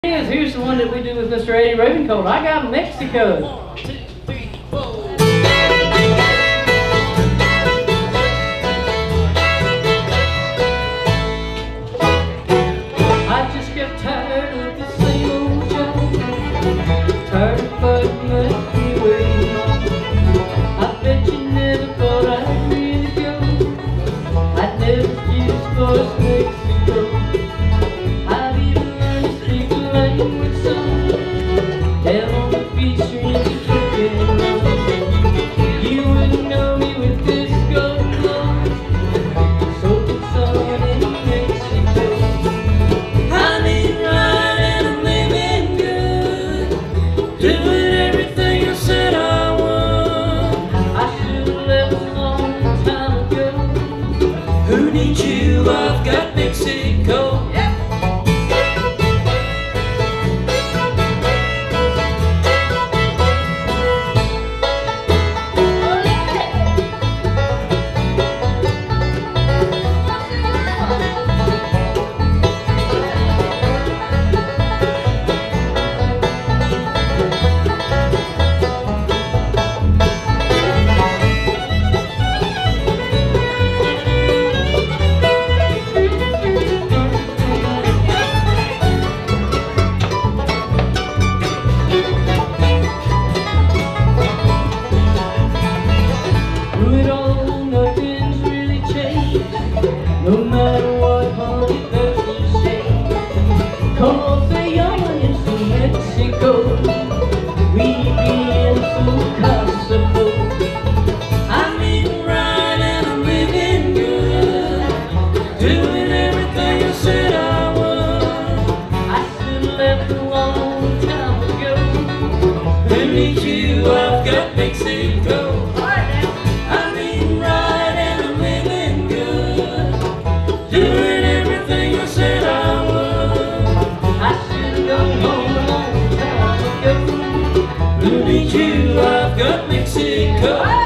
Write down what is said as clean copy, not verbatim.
Here's the one that we do with Mr. Eddie Ravencolt. I got Mexico. 1, 2, 3, 4. I just got tired of the same old job, tired of fighting every I bet you never thought I'd really go. I'd never use voice Mexico. I'd even learn to speak the language song. Down on the beach, drinking and rum. You wouldn't know me with this gold glove. So it's on in Mexico. I'm eating right and I'm living good, doing everything I said I would. I should have left a long time ago. Who needs you? I've got Mexico. No matter what, honey, that's the same. Cause the youngins from Mexico, we be in su Kosovo. I'm eating right and I'm living good, doing everything I said I would. I should have left a long time ago. Who needs you? I've got Mexico. I'm eating right and I'm living good, doing everything I said I would. I should have gone home a long time ago. Who needs you? I've got Mexico.